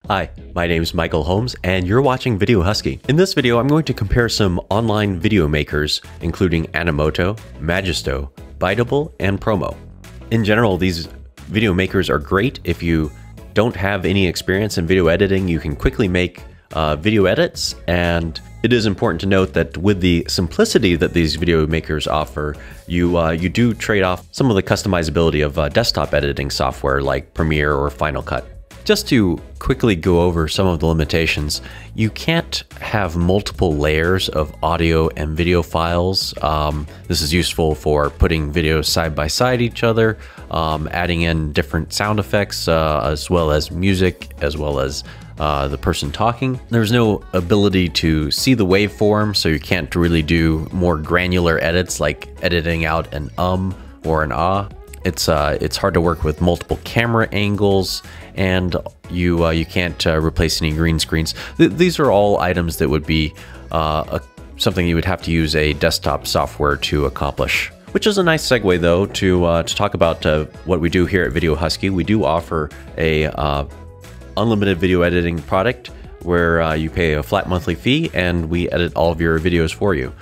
Hi, my name is Michael Holmes and you're watching Video Husky. In this video, I'm going to compare some online video makers, including Animoto, Magisto, Biteable, and Promo. In general, these video makers are great. If you don't have any experience in video editing, you can quickly make video edits, and it is important to note that with the simplicity that these video makers offer, you do trade off some of the customizability of desktop editing software like Premiere or Final Cut. Just to quickly go over some of the limitations, you can't have multiple layers of audio and video files. This is useful for putting videos side by side each other, adding in different sound effects, as well as music, as well as the person talking. There's no ability to see the waveform, so you can't really do more granular edits like editing out an or an ah. It's hard to work with multiple camera angles, and you can't replace any green screens. These are all items that would be something you would have to use a desktop software to accomplish. Which is a nice segue, though, to talk about what we do here at Video Husky. We do offer a unlimited video editing product where you pay a flat monthly fee and we edit all of your videos for you.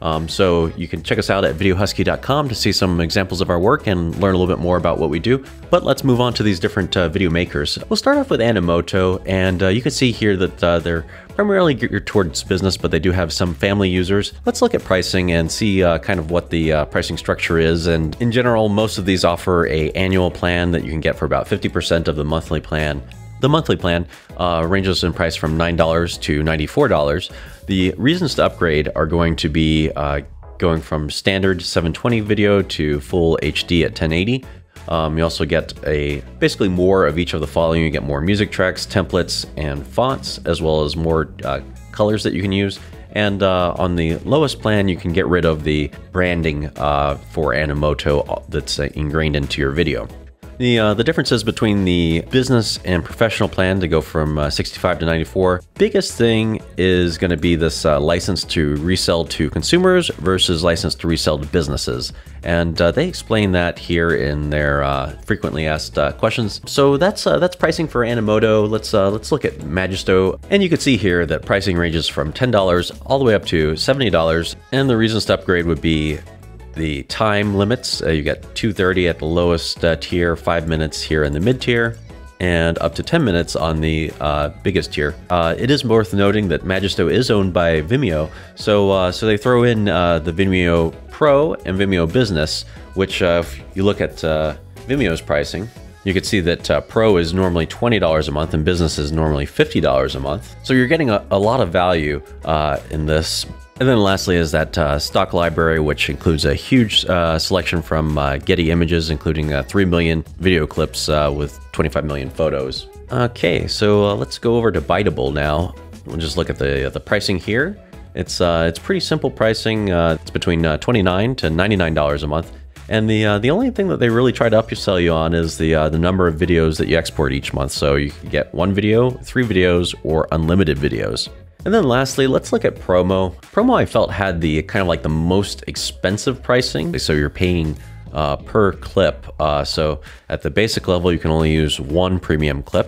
So you can check us out at videohusky.com to see some examples of our work and learn a little bit more about what we do. But let's move on to these different video makers. We'll start off with Animoto, and you can see here that they're primarily geared towards business, but they do have some family users. Let's look at pricing and see kind of what the pricing structure is. And in general, most of these offer an annual plan that you can get for about 50% of the monthly plan. The monthly plan ranges in price from $9 to $94. The reasons to upgrade are going to be going from standard 720 video to full HD at 1080. You also get basically more of each of the following. You get more music tracks, templates, and fonts, as well as more colors that you can use. And on the lowest plan, you can get rid of the branding for Animoto that's ingrained into your video. The differences between the business and professional plan to go from 65 to 94. Biggest thing is going to be this license to resell to consumers versus license to resell to businesses. And they explain that here in their frequently asked questions. So that's pricing for Animoto. Let's look at Magisto. And you can see here that pricing ranges from $10 all the way up to $70. And the reasons to upgrade would be the time limits. You get 2:30 at the lowest tier, 5 minutes here in the mid tier, and up to 10 minutes on the biggest tier. It is worth noting that Magisto is owned by Vimeo, so they throw in the Vimeo Pro and Vimeo Business, which if you look at Vimeo's pricing, you can see that Pro is normally $20 a month and Business is normally $50 a month. So you're getting a lot of value in this. And then lastly is that stock library, which includes a huge selection from Getty Images, including 3 million video clips with 25 million photos. Okay, so let's go over to Biteable now. We'll just look at the pricing here. It's pretty simple pricing. It's between $29 to $99 a month. And the only thing that they really try to upsell you on is the number of videos that you export each month. So you can get 1 video, 3 videos, or unlimited videos. And then lastly, let's look at Promo. Promo, I felt, had the kind of like the most expensive pricing. So you're paying per clip. So at the basic level, you can only use 1 premium clip.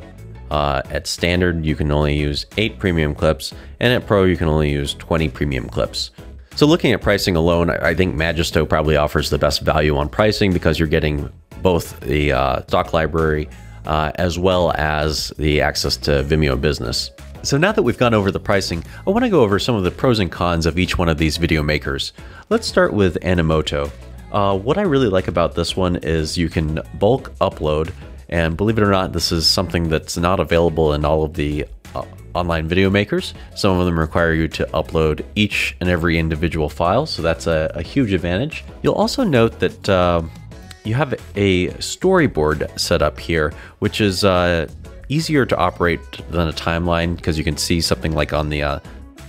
At standard, you can only use 8 premium clips. And at Pro, you can only use 20 premium clips. So looking at pricing alone, I think Magisto probably offers the best value on pricing because you're getting both the stock library as well as the access to Vimeo Business. So now that we've gone over the pricing, I want to go over some of the pros and cons of each one of these video makers. Let's start with Animoto. What I really like about this one is you can bulk upload, and believe it or not, this is something that's not available in all of the online video makers. Some of them require you to upload each and every individual file, so that's a huge advantage. You'll also note that you have a storyboard set up here, which is easier to operate than a timeline because you can see something like on the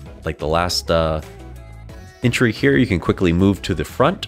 last entry here. You can quickly move to the front,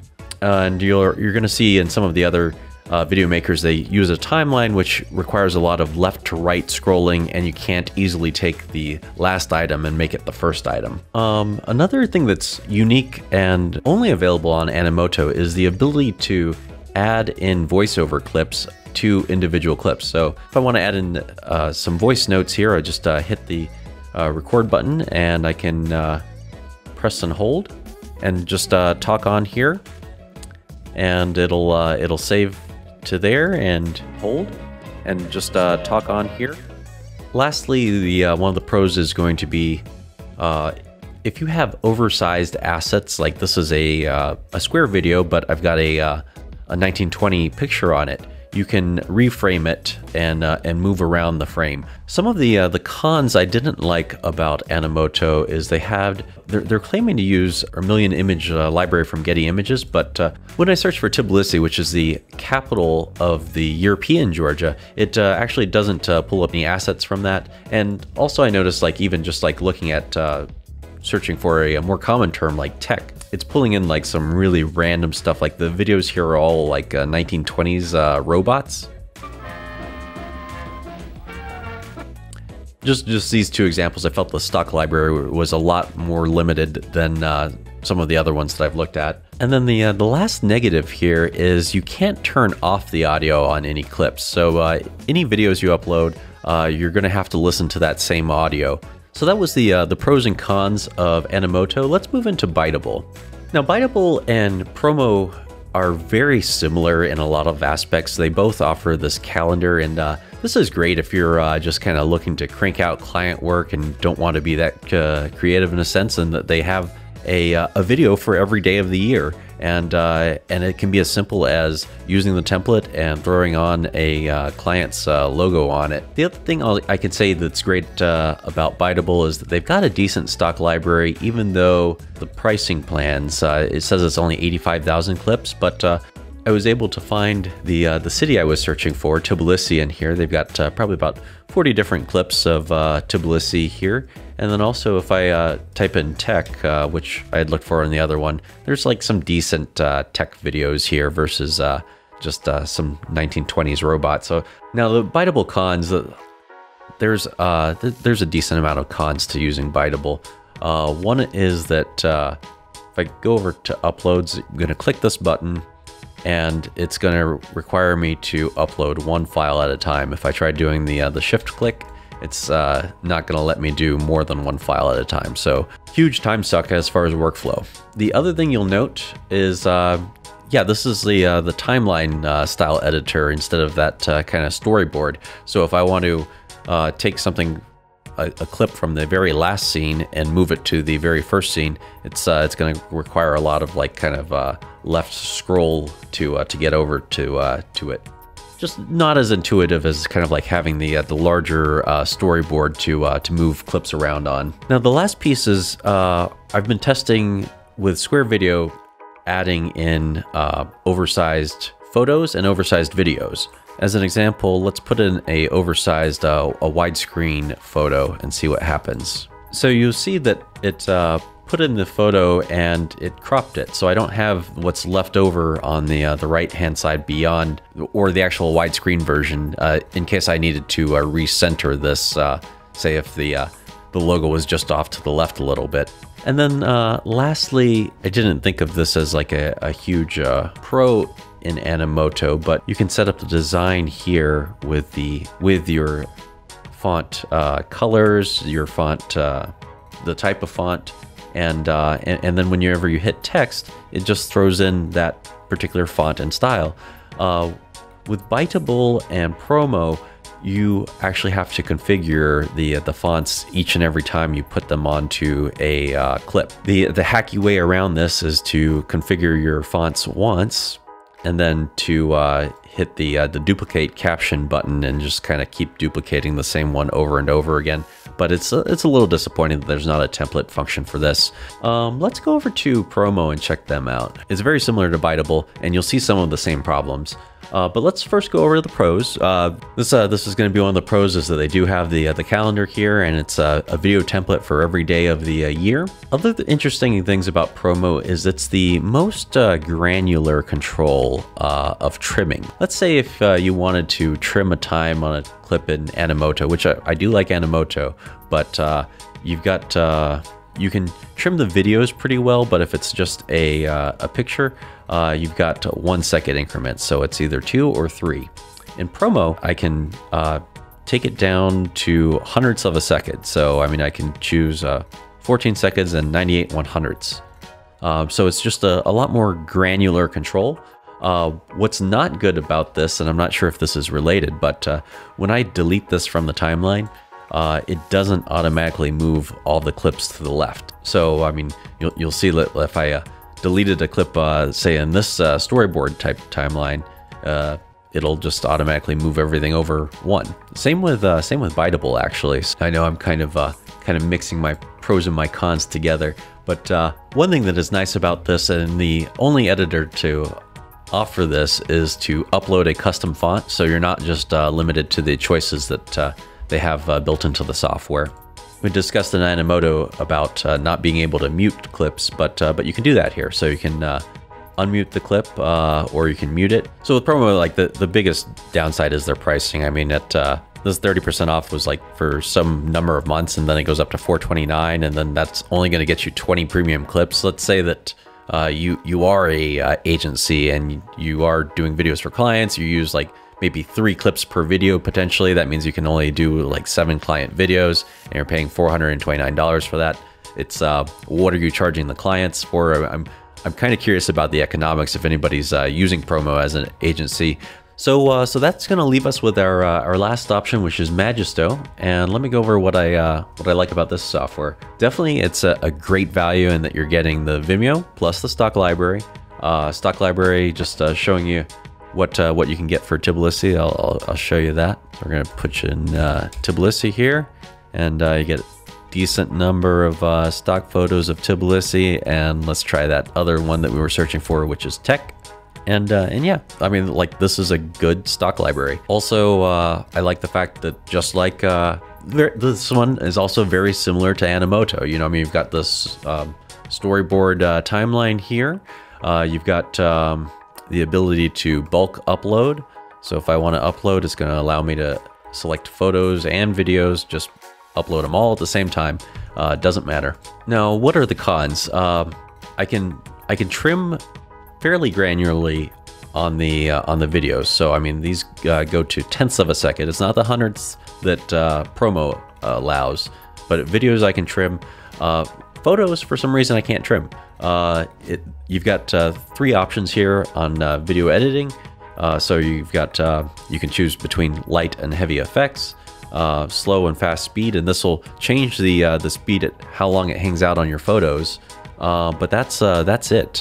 and you're going to see in some of the other video makers they use a timeline, which requires a lot of left to right scrolling, and you can't easily take the last item and make it the first item. Another thing that's unique and only available on Animoto is the ability to add in voiceover clips two individual clips. So if I want to add in some voice notes here, I just hit the record button, and I can press and hold and just talk on here, and it'll save to there and hold and just talk on here. Lastly, the one of the pros is going to be if you have oversized assets, like this is a square video, but I've got a 1920 picture on it. You can reframe it and move around the frame. Some of the cons I didn't like about Animoto is they're claiming to use a million image library from Getty Images, but when I search for Tbilisi, which is the capital of the European Georgia, it actually doesn't pull up any assets from that. And also I noticed, like, even just like looking at searching for a more common term like tech, it's pulling in like some really random stuff. Like the videos here are all like 1920s robots. Just these two examples, I felt the stock library was a lot more limited than some of the other ones that I've looked at. And then the last negative here is you can't turn off the audio on any clips. So any videos you upload, you're going to have to listen to that same audio. So that was the pros and cons of Animoto. Let's move into Biteable. Now, Biteable and Promo are very similar in a lot of aspects. They both offer this calendar, and this is great if you're just kind of looking to crank out client work and don't want to be that creative in a sense, and that they have a video for every day of the year. And it can be as simple as using the template and throwing on a client's logo on it. The other thing I can say that's great about Biteable is that they've got a decent stock library, even though the pricing plans, it says it's only 85,000 clips, but I was able to find the city I was searching for, Tbilisi, in here. They've got probably about 40 different clips of Tbilisi here. And then also if I type in tech, which I had looked for in the other one, there's like some decent tech videos here versus just some 1920s robot. So now the Biteable cons, there's a decent amount of cons to using Biteable. One is that if I go over to uploads, I'm going to click this button, and it's going to require me to upload one file at a time. If I try doing the shift click, it's not going to let me do more than one file at a time. So huge time suck as far as workflow. The other thing you'll note is, yeah, this is the timeline style editor instead of that kind of storyboard. So if I want to take something, a clip from the very last scene and move it to the very first scene, it's going to require a lot of like kind of left scroll to get over to it. Just not as intuitive as kind of like having the larger storyboard to move clips around on. Now the last piece is I've been testing with Square Video, adding in oversized photos and oversized videos. As an example, let's put in a oversized a widescreen photo and see what happens. So you'll see that it put in the photo and it cropped it, so I don't have what's left over on the right hand side beyond, or the actual widescreen version, in case I needed to recenter this, say if the logo was just off to the left a little bit. And then lastly, I didn't think of this as like a huge pro in Animoto, but you can set up the design here with your font colors, your font, the type of font, and then whenever you hit text, it just throws in that particular font and style. With Biteable and Promo, you actually have to configure the fonts each and every time you put them onto a clip. The hacky way around this is to configure your fonts once, and then to hit the duplicate caption button and just kind of keep duplicating the same one over and over again. But it's a little disappointing that there's not a template function for this. Let's go over to Promo and check them out. It's very similar to Biteable, and you'll see some of the same problems. But let's first go over to the pros. This is going to be one of the pros, is that they do have the calendar here, and it's a video template for every day of the year. Other interesting things about Promo is it's the most granular control of trimming. Let's say if you wanted to trim a time on a clip in Animoto, which I do like Animoto, but you've got you can trim the videos pretty well, but if it's just a picture, you've got 1 second increments, so it's either 2 or 3. In Promo, I can take it down to hundredths of a second. So, I mean, I can choose 14 seconds and 98 100ths. So it's just a lot more granular control. What's not good about this, and I'm not sure if this is related, but when I delete this from the timeline, it doesn't automatically move all the clips to the left. So, I mean, you'll see that if I deleted a clip, say in this storyboard type timeline, it'll just automatically move everything over one. Same with Biteable, actually. I know I'm kind of mixing my pros and my cons together, but one thing that is nice about this, and the only editor to offer this, is to upload a custom font, so you're not just limited to the choices that they have built into the software. We discussed in Animoto about not being able to mute clips, but you can do that here. So you can unmute the clip or you can mute it. So with Promo, like the biggest downside is their pricing. I mean, this 30% off was like for some number of months, and then it goes up to $4.29, and then that's only going to get you 20 premium clips. Let's say that you are a agency and you are doing videos for clients. You use like maybe 3 clips per video potentially. That means you can only do like 7 client videos, and you're paying $429 for that. It's what are you charging the clients for? I'm kind of curious about the economics if anybody's using Promo as an agency. So that's going to leave us with our last option, which is Magisto. And let me go over what I like about this software. Definitely, it's a great value in that you're getting the Vimeo plus the stock library. Stock library just showing you what you can get for Tbilisi. I'll show you that. So we're going to put you in Tbilisi here, and you get a decent number of stock photos of Tbilisi. And let's try that other one that we were searching for, which is tech. And yeah, I mean, like, this is a good stock library. Also, I like the fact that just like this one is also very similar to Animoto. You know, I mean, you've got this storyboard timeline here. You've got the ability to bulk upload. So if I want to upload, it's going to allow me to select photos and videos, just upload them all at the same time. Doesn't matter. Now, what are the cons? I can trim fairly granularly on the videos. So I mean, these go to tenths of a second. It's not the hundredths that Promo allows, but videos I can trim. Photos, for some reason, I can't trim. You've got 3 options here on video editing. So you've got you can choose between light and heavy effects, slow and fast speed, and this will change the speed at how long it hangs out on your photos. But that's it.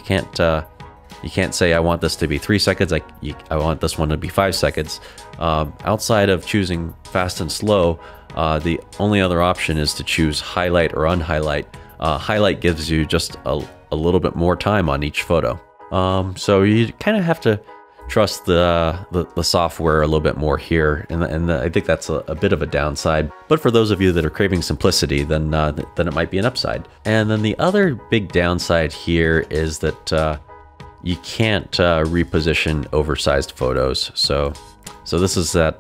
You can't say I want this to be 3 seconds. I want this one to be 5 seconds. Outside of choosing fast and slow, the only other option is to choose highlight or unhighlight. Highlight gives you just a little bit more time on each photo. So you kind of have to trust the software a little bit more here, and I think that's a bit of a downside. But for those of you that are craving simplicity, then it might be an upside. And then the other big downside here is that you can't reposition oversized photos. So this is that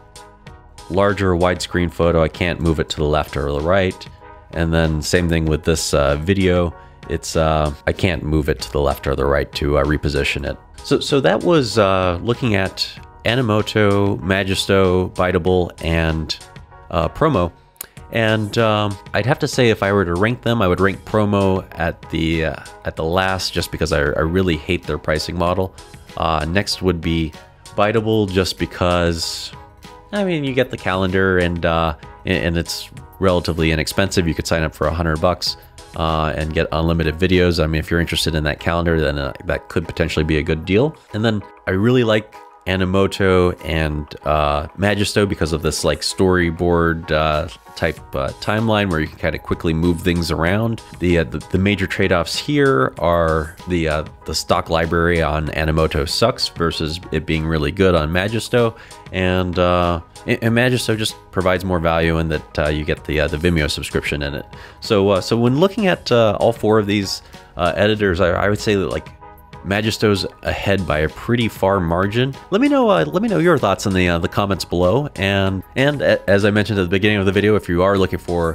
larger widescreen photo. I can't move it to the left or the right. And then same thing with this video. It's I can't move it to the left or the right to reposition it. So that was looking at Animoto, Magisto, Biteable, and Promo. And I'd have to say, if I were to rank them, I would rank Promo at the last, just because I really hate their pricing model. Next would be Biteable, just because, I mean, you get the calendar and it's relatively inexpensive. You could sign up for $100 and get unlimited videos. I mean, if you're interested in that calendar, then that could potentially be a good deal. And then I really like Animoto and Magisto because of this like storyboard type timeline where you can kind of quickly move things around. The major trade-offs here are the stock library on Animoto sucks versus it being really good on Magisto, and Magisto just provides more value in that you get the Vimeo subscription in it. So when looking at all 4 of these editors, I would say that like Magisto's ahead by a pretty far margin. Let me know your thoughts in the comments below. And as I mentioned at the beginning of the video, if you are looking for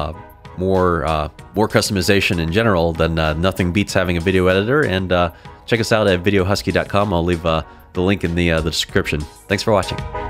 more customization in general, then nothing beats having a video editor. And check us out at videohusky.com. I'll leave the link in the description. Thanks for watching.